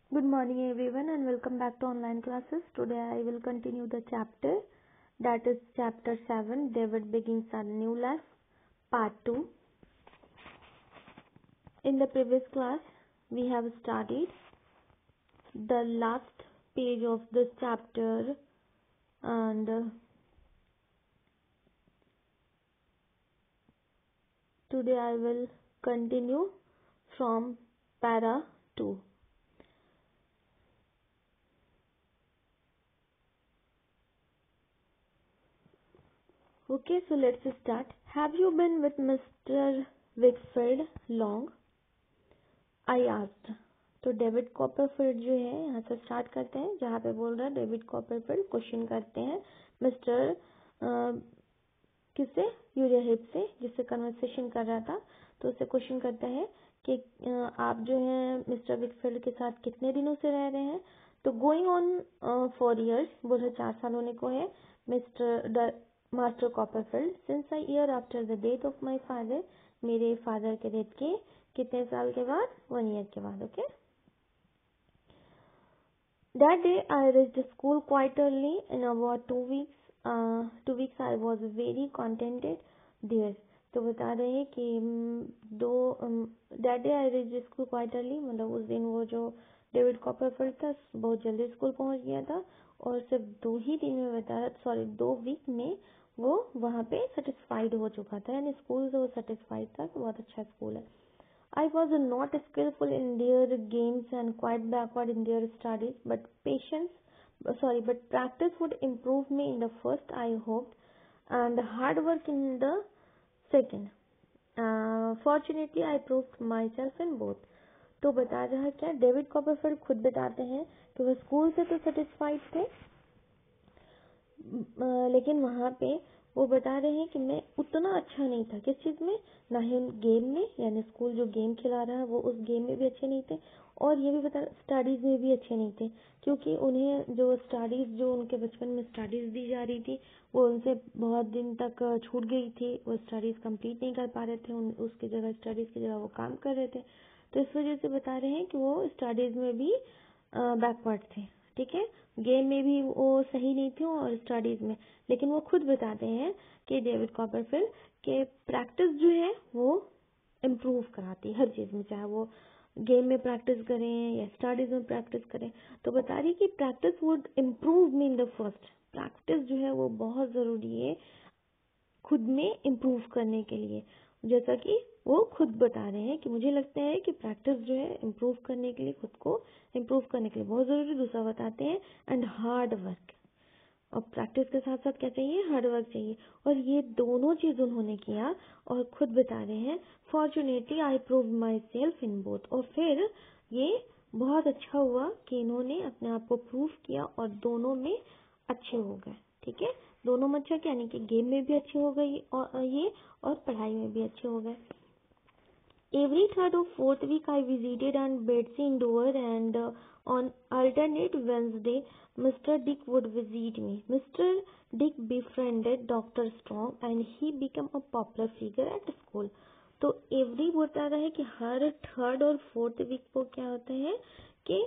Good morning everyone and welcome back to online classes. Today I will continue the chapter, that is chapter 7, David Begins a New Life, part 2. In the previous class we have studied the last page of this chapter and today I will continue from para 2. Okay, so let's start. Have you been with Mr. Wickfield long? I asked. तो David Copperfield जो है यहाँ से start करते हैं जहाँ पे बोल रहा है डेविड कॉपरफील्ड क्वेश्चन करते हैं मिस्टर किससे यूरिया हिप से जिससे कन्वर्सेशन कर रहा था तो उससे क्वेश्चन करता है कि आप जो है मिस्टर विकफील्ड के साथ कितने दिनों से रह रहे हैं तो गोइंग ऑन 4 years बोल रहे 4 साल होने को है mister master Copperfield since a year after the death of my father मेरे फादर के डेथ के कितने साल के बाद 1 year के बाद okay That day I reached school quite early. In about 2 weeks I was very contented there. तो बता रहे हैं कि that day I reached school quite early. मतलब उस दिन वो जो डेविड कॉपरफील्ड था बहुत जल्दी स्कूल पहुंच गया था और सिर्फ 2 ही दिन में बता रहा 2 वीक में वो वहाँ पे सेटिस्फाइड हो चुका था यानी स्कूल से वो सेटिस्फाइड था कि बहुत अच्छा स्कूल है I was not skillful in their games and quite backward in their studies, but practice would improve me in the first, I hoped, and hard work in the second. Fortunately, I proved myself in both. तो बता रहा है क्या David Copperfield खुद बताते हैं कि वो स्कूल से तो सेटिस्फाइड थे लेकिन वहाँ पे वो बता रहे हैं कि मैं उतना अच्छा नहीं था किस चीज़ में ना ही उन गेम में यानी स्कूल जो गेम खिला रहा है वो उस गेम में भी अच्छे नहीं थे और ये भी बता स्टडीज़ में भी अच्छे नहीं थे क्योंकि उन्हें जो स्टडीज़ जो उनके बचपन में स्टडीज़ दी जा रही थी वो उनसे बहुत दिन तक छूट गई थी वो स्टडीज़ कंप्लीट नहीं कर पा रहे थे उसकी जगह स्टडीज़ की जगह वो काम कर रहे थे तो इस वजह से बता रहे हैं कि वो स्टडीज़ में भी बैकवर्ड थे ठीक है गेम में भी वो सही नहीं थे और स्टडीज में लेकिन वो खुद बताते हैं कि डेविड कॉपरफील्ड के प्रैक्टिस जो है वो इम्प्रूव कराती है हर चीज में चाहे वो गेम में प्रैक्टिस करें या स्टडीज में प्रैक्टिस करें तो बता रही कि practice would improve me in the first practice जो है वो बहुत जरूरी है खुद में इम्प्रूव करने के लिए जैसा कि वो खुद बता रहे हैं कि मुझे लगता है कि प्रैक्टिस जो है इम्प्रूव करने के लिए खुद को इम्प्रूव करने के लिए बहुत जरूरी दूसरा बताते हैं एंड हार्ड वर्क और प्रैक्टिस के साथ साथ क्या चाहिए हार्ड वर्क चाहिए और ये दोनों चीज उन्होंने किया और खुद बता रहे हैं fortunately I prove myself in both और फिर ये बहुत अच्छा हुआ कि इन्होंने अपने आप को प्रूव किया और दोनों में अच्छे हो गए ठीक है दोनों में अच्छा यानी कि गेम में भी अच्छे हो गई और ये और पढ़ाई में भी अच्छे हो गए Every third or fourth week I visited Aunt Betsy in Dover and on alternate Wednesday Mr. Dick would visit me. Mr. Dick befriended Dr. Strong and he became a popular figure at school. तो every बोलता रहा है कि हर third और fourth week को क्या होता है कि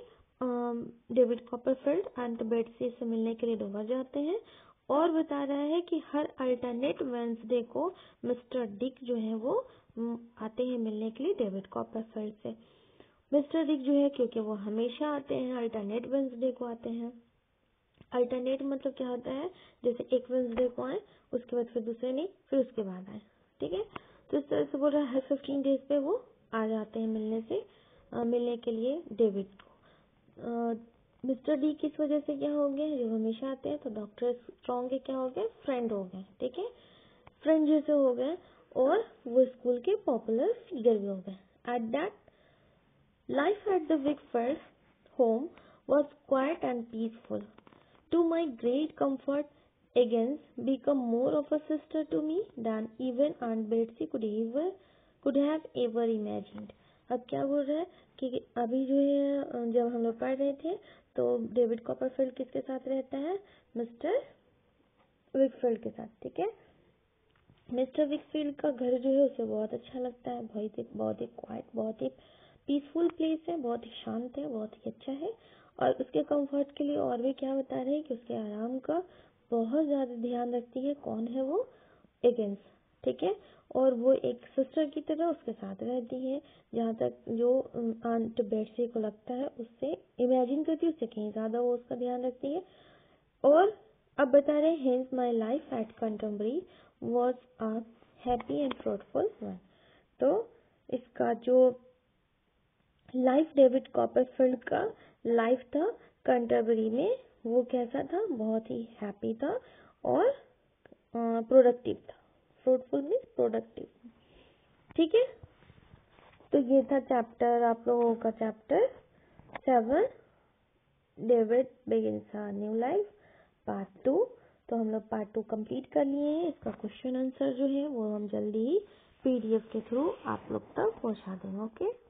डेविड कॉपरफील्ड एंट बेटसी से मिलने के लिए डोवर जाते हैं और बता रहा है कि हर अल्टरनेट वेंसडे को मिस्टर डिक जो है वो आते हैं मिलने के लिए डेविड कॉपरफील्ड से मिस्टर डिक जो है क्योंकि वो हमेशा आते हैं अल्टरनेट वेंसडे को आते हैं अल्टरनेट मतलब क्या होता है जैसे एक वेंसडे को आए उसके बाद फिर दूसरे नहीं फिर उसके बाद आए ठीक है तो इस तरह से बोल रहा है हर 15 डेज पे वो आ जाते हैं मिलने के लिए डेविड को मिस्टर डी किस वजह से क्या हो गए जो हमेशा आते हैं तो डॉक्टर स्ट्रॉन्ग के क्या हो गए फ्रेंड हो गए ठीक है फ्रेंड जैसे हो गए और वो स्कूल के पॉपुलर फिगर भी हो गए at that life at the Wickfield home was quiet and peaceful to my great comfort Higgins become more of a sister to me than even Aunt Betsy could have ever imagined. अब क्या बोल रहा है कि अभी जो है जब हम लोग पढ़ रहे थे तो डेविड कॉपरफील्ड किसके साथ रहता है मिस्टर विकफील्ड के साथ ठीक है मिस्टर विकफील्ड का घर जो है उसे बहुत अच्छा लगता है बहुत ही क्वाइट बहुत ही पीसफुल प्लेस है, बहुत ही शांत है, बहुत ही अच्छा है। और उसके कंफर्ट के लिए और भी क्या बता रहे हैं कि उसके आराम का बहुत ज्यादा ध्यान रखती है। कौन है वो? एगेंस, ठीक है। और वो एक सिस्टर की तरह उसके साथ रहती है। जहाँ तक जो आंट बेट्सी को लगता है, उससे इमेजिन करती है, उससे कहीं ज्यादा वो उसका ध्यान रखती है। और अब बता रहे हैं hence my life at Canterbury was a happy and fruitful one. तो इसका जो लाइफ डेविड कॉपरफील्ड का लाइफ था कैंटरबरी में, वो कैसा था? बहुत ही हैप्पी था और प्रोडक्टिव था। फ्रूटफुल मीन्स प्रोडक्टिव, ठीक है। तो ये था चैप्टर, आप लोगों का chapter 7, David begins a new life, part 2। तो हम लोग पार्ट 2 कंप्लीट कर लिए हैं। इसका क्वेश्चन आंसर जो है वो हम जल्दी ही PDF के थ्रू आप लोग तक पहुंचा देंगे। ओके।